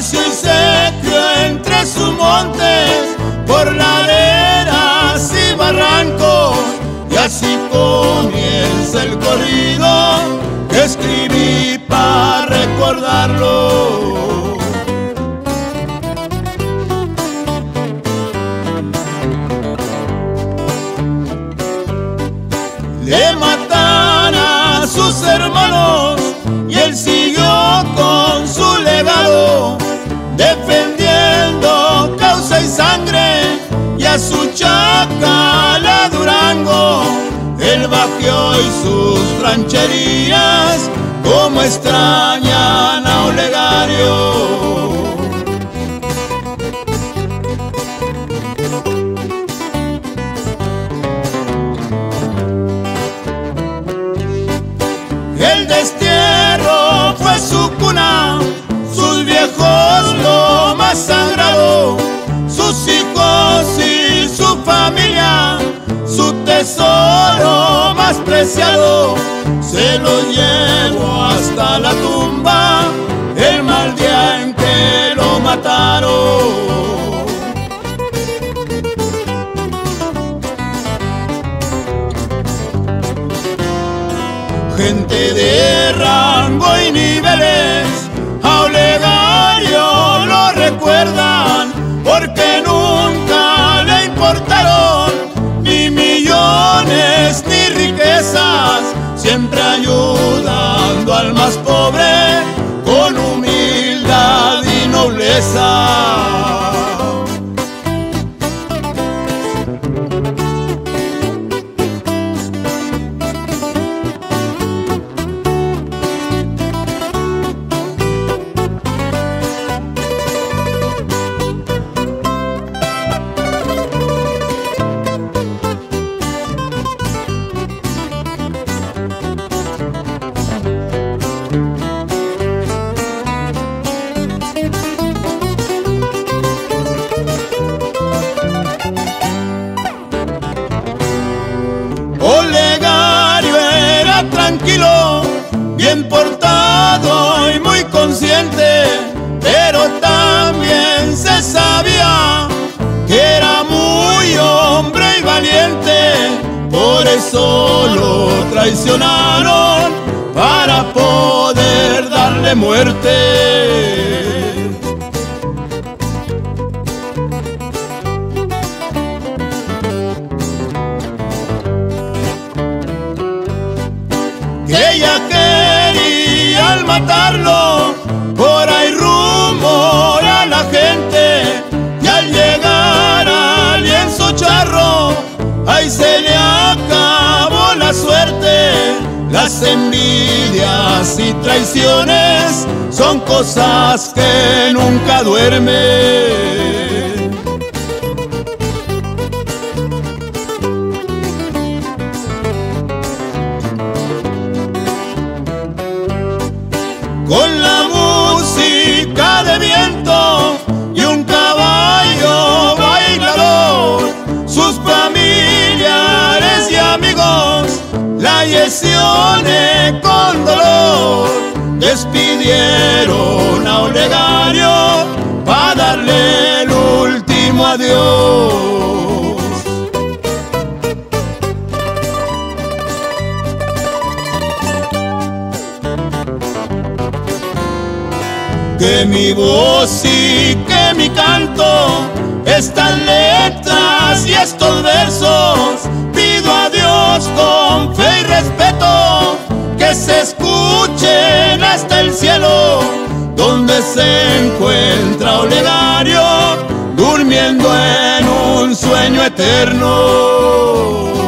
nació y se crió entre sus montes, por laderas y barrancos, y así comienza el corrido que escribí para recordarlo. Le matan a sus hermanos y él siguió con su legado, defendiendo causa y sangre, y a su chacala Durango él bajó y sus rancherías como extrañan a Olegario. El destierro fue su cuna, sus viejos lo más sagrado, sus hijos y su familia, su tesoro más preciado. Se lo llevó hasta la tumba el mal día en que lo mataron. Gente de rango y niveles a Olegario lo recuerdan, porque nunca le importaron ni millones ni riquezas, siempre ayudando al más pobre con humildad y nobleza. Olegario era tranquilo, bien portado y muy consciente, pero también se sabía que era muy hombre y valiente. Por eso lo traicionaron para poder darle muerte. Que ella quería al matarlo, por ahí rumor a la gente, y al llegar al lienzo charro, ahí se le acabó la suerte. Las envidias y traiciones son cosas que nunca duermen. Con la música de viento y un caballo bailador, sus familiares y amigos la Yesione con dolor despidieron a Olegario para darle el último adiós. Que mi voz y que mi canto, estas letras y estos versos, pido a Dios con fe y respeto que se escuchen hasta el cielo, donde se encuentra Olegario durmiendo en un sueño eterno.